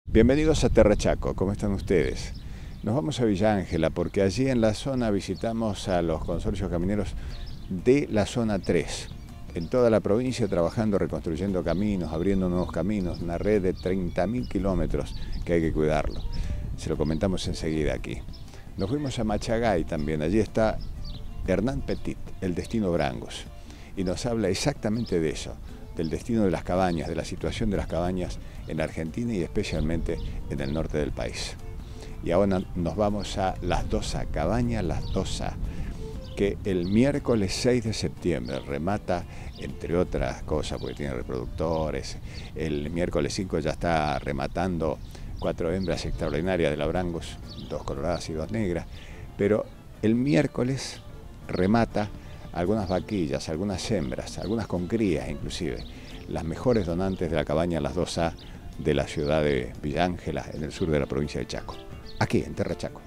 Bienvenidos a Terra Chaco, ¿cómo están ustedes? Nos vamos a Villa Ángela porque allí en la zona visitamos a los consorcios camineros de la zona 3, en toda la provincia trabajando, reconstruyendo caminos, abriendo nuevos caminos, una red de 30.000 kilómetros que hay que cuidarlo. Se lo comentamos enseguida aquí. Nos fuimos a Machagay también, allí está Hernán Petit, el destino Brangos, y nos habla exactamente de eso, del destino de las cabañas, de la situación de las cabañas en Argentina y especialmente en el norte del país. Y ahora nos vamos a Las Dosas, Cabaña Las Dosas, que el miércoles 6 de septiembre remata, entre otras cosas, porque tiene reproductores. El miércoles 5 ya está rematando 4 hembras extraordinarias de la Brangos, 2 coloradas y 2 negras, pero el miércoles remata algunas vaquillas, algunas hembras, algunas con crías inclusive, las mejores donantes de la cabaña Las Dosas de la ciudad de Villa Ángela, en el sur de la provincia de Chaco, aquí en Terra Chaco.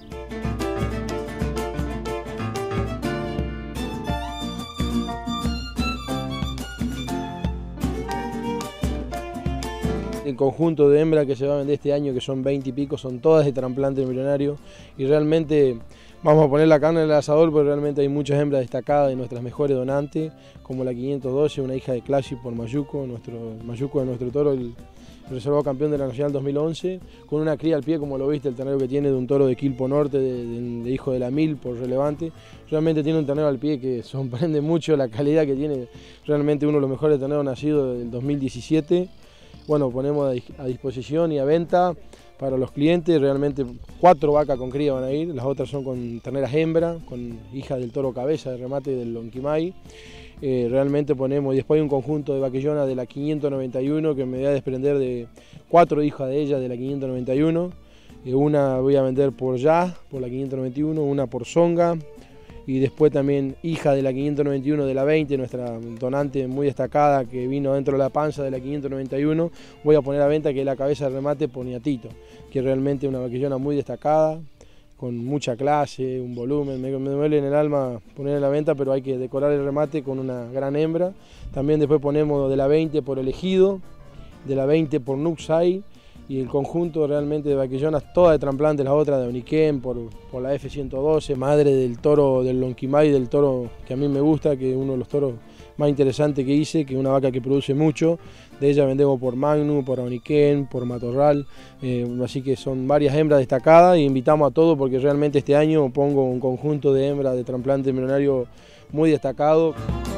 El conjunto de hembras que se va a vender este año, que son 20 y pico, son todas de trasplante embrionario y realmente vamos a poner la carne en el asador porque realmente hay muchas hembras destacadas de nuestras mejores donantes, como la 512, una hija de Classic por Mayuco, Mayuco de nuestro toro, el reservado campeón de la Nacional 2011, con una cría al pie, como lo viste, el ternero que tiene de un toro de Quilpo Norte, de hijo de la Mil por relevante. Realmente tiene un ternero al pie que sorprende mucho la calidad que tiene, realmente uno de los mejores terneros nacidos del 2017. Bueno, ponemos a disposición y a venta para los clientes, realmente 4 vacas con cría van a ir, las otras son con terneras hembra, con hijas del toro cabeza de remate del Lonquimay. Realmente ponemos, y después hay un conjunto de vaquillonas de la 591 que me voy a desprender de 4 hijas de ellas de la 591. Una voy a vender por Ya, por la 591, una por Zonga. Y después también hija de la 591 de la 20, nuestra donante muy destacada que vino dentro de la panza de la 591, voy a poner a venta, que es la cabeza de remate Poniatito, que es realmente una vaquillona muy destacada, con mucha clase, un volumen, me duele en el alma poner en la venta, pero hay que decorar el remate con una gran hembra. También después ponemos de la 20 por Elegido, de la 20 por Nuxay, y el conjunto realmente de vaquillonas, todas de trasplante, las otras de Oniquén, por la F112, madre del toro del Lonquimay, del toro que a mí me gusta, que es uno de los toros más interesantes que hice, que es una vaca que produce mucho. De ella vendemos por Magnum, por Oniquén, por Matorral, así que son varias hembras destacadas y invitamos a todos porque realmente este año pongo un conjunto de hembras de trasplante embrionario muy destacado.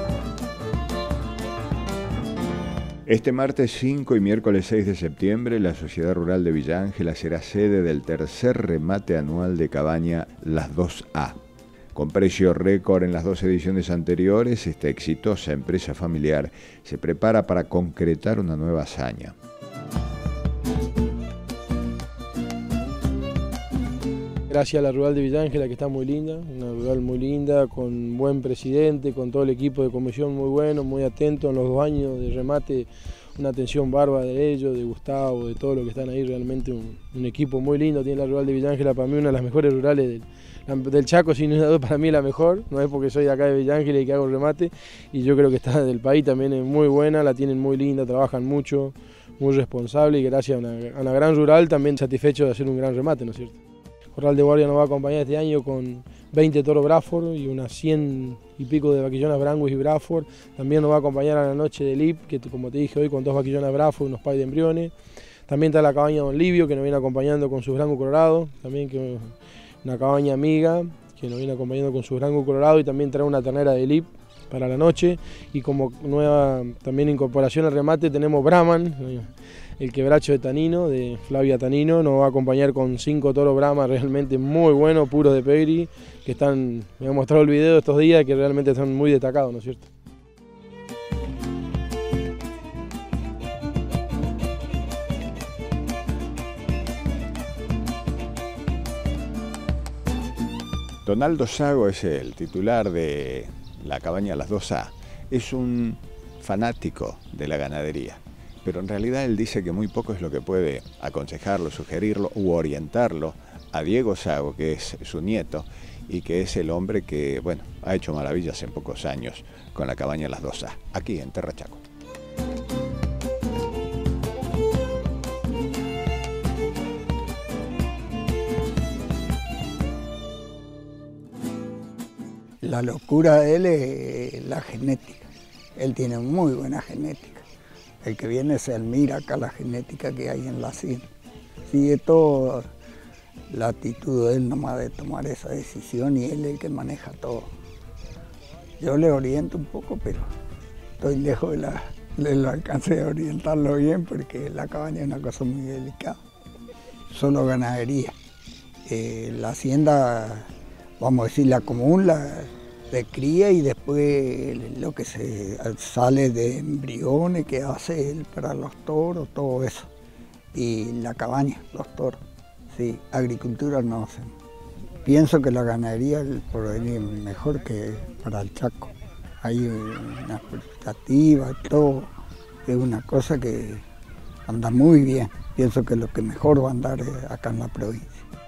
Este martes 5 y miércoles 6 de septiembre, la Sociedad Rural de Villa Ángela será sede del tercer remate anual de cabaña Las 2A. Con precio récord en las 2 ediciones anteriores, esta exitosa empresa familiar se prepara para concretar una nueva hazaña. Gracias a la Rural de Villa Ángela, que está muy linda, una rural muy linda, con buen presidente, con todo el equipo de comisión muy bueno, muy atento en los 2 años de remate, una atención bárbara de ellos, de Gustavo, de todos los que están ahí, realmente un equipo muy lindo tiene la Rural de Villa Ángela, para mí una de las mejores rurales del Chaco, sin duda para mí la mejor, no es porque soy de acá de Villa Ángela y que hago remate, y yo creo que está del país también es muy buena, la tienen muy linda, trabajan mucho, muy responsable y gracias a una gran rural también satisfecho de hacer un gran remate, ¿no es cierto? Corral de Guardia nos va a acompañar este año con 20 toros Braford y unas 100 y pico de vaquillonas Brangos y Braford. También nos va a acompañar a la noche de Lip, que como te dije hoy, con 2 vaquillonas Braford y unos pais de embriones. También está la cabaña Don Livio, que nos viene acompañando con sus Brangos Colorados. También que una cabaña amiga, que nos viene acompañando con sus Brangos Colorados. Y también trae una ternera de Lip para la noche. Y como nueva también incorporación al remate tenemos Brahman, el quebracho de Tanino, de Flavia Tanino, nos va a acompañar con 5 toros Brahma realmente muy buenos, puros de pegri, que están, me ha mostrado el video estos días, que realmente están muy destacados, ¿no es cierto? Donaldo Sago es el titular de la cabaña Las 2A. Es un fanático de la ganadería, pero en realidad él dice que muy poco es lo que puede aconsejarlo, sugerirlo u orientarlo a Diego Sago, que es su nieto y que es el hombre que, bueno, ha hecho maravillas en pocos años con la cabaña Las 2A, aquí en Terra Chaco. La locura de él es la genética. Él tiene muy buena genética. El que viene se admira acá la genética que hay en la hacienda. Sigue todo la actitud de él nomás de tomar esa decisión y él es el que maneja todo. Yo le oriento un poco, pero estoy lejos de lo alcance de orientarlo bien porque la cabaña es una cosa muy delicada. Solo ganadería. La hacienda, vamos a decir, la común, de cría y después lo que se sale de embriones que hace él para los toros, todo eso. Y la cabaña, los toros. Sí, agricultura no hacen. Pienso que la ganadería es el porvenir mejor que para el Chaco. Hay una expectativa, todo. Es una cosa que anda muy bien. Pienso que lo que mejor va a andar es acá en la provincia.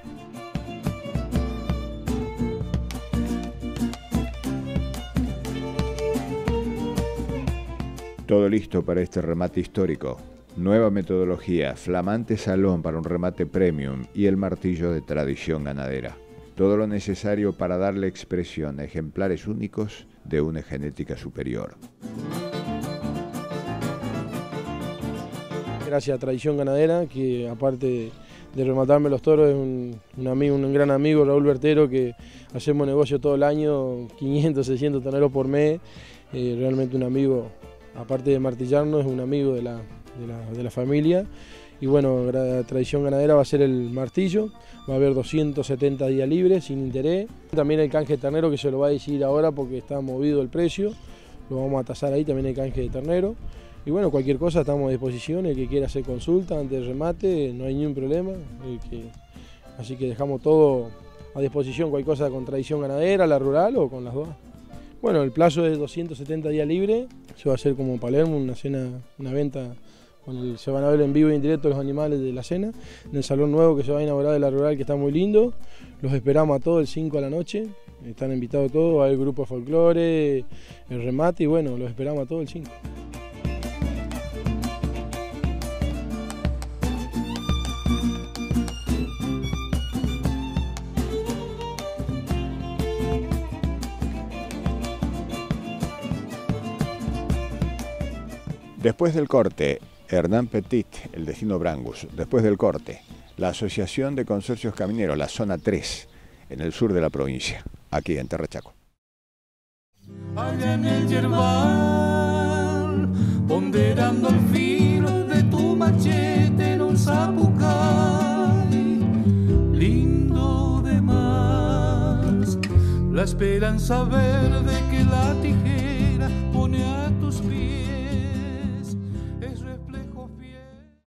Todo listo para este remate histórico. Nueva metodología, flamante salón para un remate premium y el martillo de tradición ganadera. Todo lo necesario para darle expresión a ejemplares únicos de una genética superior. Gracias a Tradición Ganadera, que aparte de rematarme los toros, es un gran amigo, Raúl Bertero, que hacemos negocio todo el año, 500, 600 toneros por mes. Realmente un amigo, aparte de martillarnos, es un amigo de la familia. Y bueno, Tradición Ganadera va a ser el martillo, va a haber 270 días libres, sin interés. También el canje de ternero, que se lo va a decir ahora porque está movido el precio, lo vamos a tasar ahí, también el canje de ternero. Y bueno, cualquier cosa estamos a disposición, el que quiera hacer consulta antes del remate, no hay ningún problema. Así que dejamos todo a disposición, cualquier cosa con Tradición Ganadera, la rural o con las dos. Bueno, el plazo es 270 días libre, se va a hacer como Palermo, una cena, una venta, se van a ver en vivo y en directo los animales de la cena, en el salón nuevo que se va a inaugurar de la rural, que está muy lindo. Los esperamos a todos el 5 de la noche, están invitados todos, va a haber el grupo de folclore, el remate y bueno, los esperamos a todos el 5. Después del corte, Hernán Petit, el destino Brangus. Después del corte, la Asociación de Consorcios Camineros, la zona 3, en el sur de la provincia, aquí en Terra Chaco. Allá en el yerbal, ponderando el filo de tu machete en un zapucay, lindo de más, la esperanza verde que la tijera pone a tus pies.